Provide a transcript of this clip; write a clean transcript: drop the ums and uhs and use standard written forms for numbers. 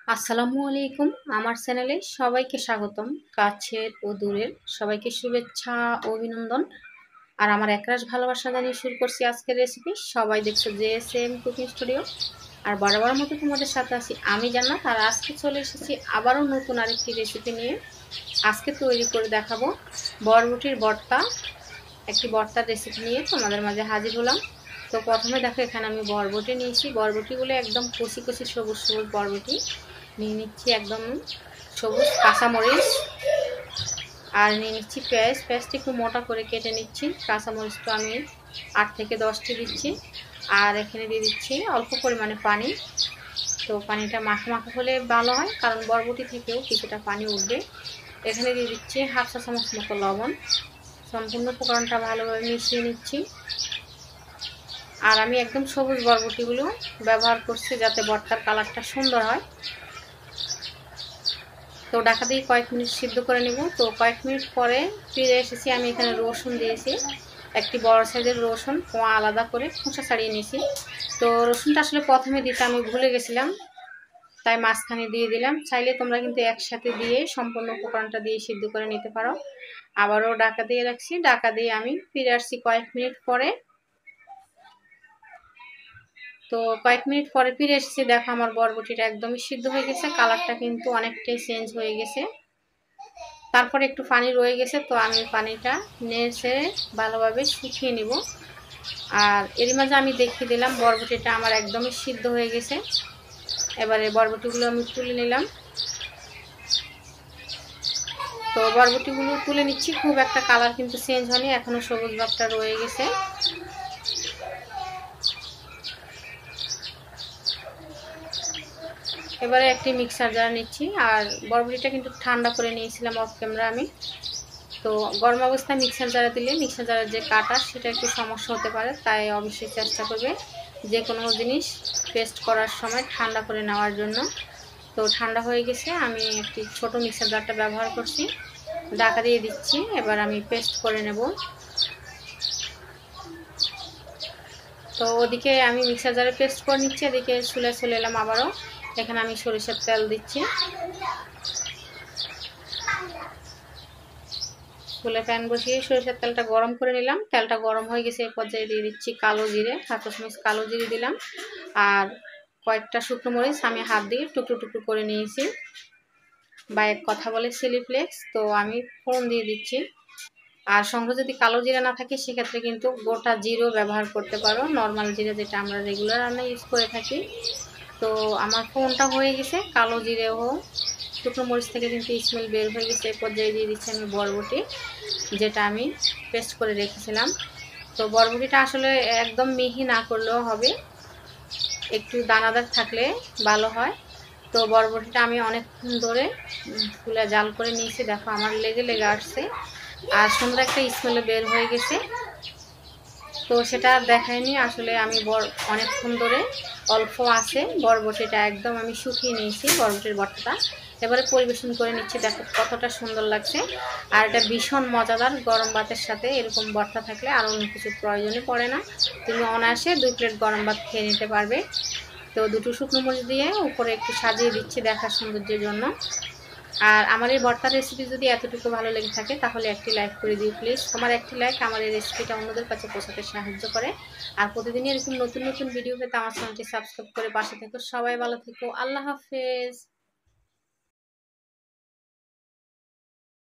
আসসালামু আলাইকুম। আমার চ্যানেলে সবাইকে স্বাগতম। কাছের ও দূরের সবাইকে শুভেচ্ছা ও অভিনন্দন। আর আমার একরাশ ভালোবাসা জানিয়ে শুরু করছি আজকের রেসিপি। সবাই দেখছো JSM কুকিং স্টুডিও। আর বরাবর মতো তোমাদের সাথে আছি আমি জান্নাত। আর আজকে চলে এসেছি আবারও নতুন আরেকটি রেসিপি নিয়ে। আজকে তৈরি করে দেখাবো বরবটির ভর্তা। একটি ভর্তার রেসিপি নিয়ে তোমাদের মাঝে হাজির হলাম। তো প্রথমে দেখো এখানে আমি বরবটি নিয়েছি। বরবটিগুলো একদম কচি কচি সবুজ সবুজ বরবটি নিয়ে নিচ্ছি, একদম সবুজ। কাঁচামরিচ আর নিয়ে নিচ্ছি পেঁয়াজ। পেঁয়াজটা একটু মোটা করে কেটে নিচ্ছি। কাঁচামরিচ তো আমি 8 থেকে 10টি দিচ্ছি। আর এখানে দিয়ে দিচ্ছি অল্প পরিমাণে পানি। তো পানিটা মাখা মাখা হলে ভালো হয়, কারণ বরবটি থেকেও কিছুটা পানি উঠবে। এখানে দিয়ে দিচ্ছি 1/2 চা চামচ মতো লবণ। সম্পূর্ণ উপকরণটা ভালোভাবে মিশিয়ে নিচ্ছি। আর আমি একদম সবুজ বরবটিগুলো ব্যবহার করছি যাতে ভর্তার কালারটা সুন্দর হয়। তো ঢাকা দিয়ে কয়েক মিনিট সিদ্ধ করে নেব। তো কয়েক মিনিট পরে ফিরে এসেছি। আমি এখানে রসুন দিয়েছি, একটি বড় সাইজের রসুন কোয়া আলাদা করে খোসা ছাড়িয়ে নিয়েছি। তো রসুনটা আসলে প্রথমে দিতে আমি ভুলে গেছিলাম, তাই মাঝখানে দিয়ে দিলাম। চাইলে তোমরা কিন্তু একসাথে দিয়ে সম্পূর্ণ উপকরণটা দিয়ে সিদ্ধ করে নিতে পারো। আবারও ঢাকা দিয়ে রাখছি। ঢাকা দিয়ে আমি ফিরে আসছি কয়েক মিনিট পরে। তো কয়েক মিনিট পরে ফিরে এসেছি। দেখো আমার বরবটিটা একদমই সিদ্ধ হয়ে গেছে, কালারটা কিন্তু অনেকটাই চেঞ্জ হয়ে গেছে। তারপরে একটু পানি রয়ে গেছে, তো আমি পানিটা নেড়ে ভালোভাবে শুকিয়ে নিব। আর এর মাঝে আমি দেখিয়ে দিলাম বরবটিটা আমার একদমই সিদ্ধ হয়ে গেছে। এবারে বরবটিগুলো আমি তুলে নিলাম। তো বরবটিগুলো তুলে নিচ্ছি। খুব একটা কালার কিন্তু চেঞ্জ হয়নি, এখনো সবুজ ভাবটা রয়ে গেছে। এবারে একটি মিক্সার জার নিচ্ছি। আর বরবটিটা কিন্তু ঠান্ডা করে নিয়েছিলাম অফ ক্যামেরা আমি। তো গরম অবস্থায় মিক্সার জারে দিলে মিক্সার জারের যে কাটা সেটা একটু সমস্যা হতে পারে, তাই অবশ্যই চেষ্টা করবে যে কোনো জিনিস পেস্ট করার সময় ঠান্ডা করে নেওয়ার জন্য। তো ঠান্ডা হয়ে গেছে, আমি একটি ছোট মিক্সার জারটা ব্যবহার করছি। ঢাকা দিয়ে দিচ্ছি। এবার আমি পেস্ট করে নেব। তো ওদিকে আমি মিক্সার জারে পেস্ট করে নিচ্ছি, এদিকে চুলায় চলে এলাম আবারও। এখানে আমি সরিষার তেল দিচ্ছি। চুলে প্যান বসিয়ে সরিষার তেলটা গরম করে নিলাম। তেলটা গরম হয়ে গেছে, এই পর্যায়ে দিয়ে দিচ্ছি কালো জিরে। 1/2 চামচ কালো জিরে দিলাম। আর কয়েকটা শুকনো মরিচ আমি হাত দিয়ে টুকরো টুকরো করে নিয়েছি, বা এক কথা বলে চিলি ফ্লেক্স। তো আমি ফোড়ন দিয়ে দিচ্ছি। আর সঙ্গে যদি কালো জিরা না থাকে সেক্ষেত্রে কিন্তু গোটা জিরেও ব্যবহার করতে পারো, নর্মাল জিরা যেটা আমরা রেগুলার রান্না ইউজ করে থাকি। তো আমার ফোড়নটা হয়ে গেছে, কালো জিরেও শুকনো মরিচ থেকে কিন্তু স্মেল বের হয়ে গেছে। এই পর্যায়ে দিয়ে দিচ্ছি আমি বরবটি, যেটা আমি পেস্ট করে রেখেছিলাম। তো বরবটিটা আসলে একদম মিহি না করলেও হবে, একটু দানাদার থাকলে ভালো হয়। তো বরবটিটা আমি অনেকক্ষণ ধরে চুলায় জাল করে নিয়েছি। দেখো আমার লেগে লেগে আসছে আর সুন্দর একটা স্মেলে বের হয়ে গেছে। তো সেটা দেখায়নি আসলে, আমি অনেকক্ষণ ধরে অল্প আছে বরবটিটা একদম আমি শুকিয়ে নিয়েছি বরবটির ভর্তাটা। এবারে পরিবেশন করে নিচ্ছি। দেখো কতটা সুন্দর লাগছে। আর এটা ভীষণ মজাদার। গরম ভাতের সাথে এরকম ভর্তা থাকলে আর অন্য কিছু প্রয়োজনই পড়ে না, তুমি অনায়াসে 2 প্লেট গরম ভাত খেয়ে নিতে পারবে। তো দুটো শুকনো মরিচ দিয়ে উপরে একটু সাজিয়ে দিচ্ছি দেখার সৌন্দর্যের জন্য। আর আমার এই ভর্তার রেসিপি যদি এতটুকু ভালো লেগে থাকে তাহলে একটি লাইক করে দিও প্লিজ। তোমার একটি লাইক আমার এই রেসিপিটা অন্যদের কাছে পৌঁছাতে সাহায্য করে। আর প্রতিদিনই এরকম নতুন নতুন ভিডিও পেতে আমার চ্যানেলটি সাবস্ক্রাইব করে পাশে থেকো। সবাই ভালো থেকো। আল্লাহ হাফেজ।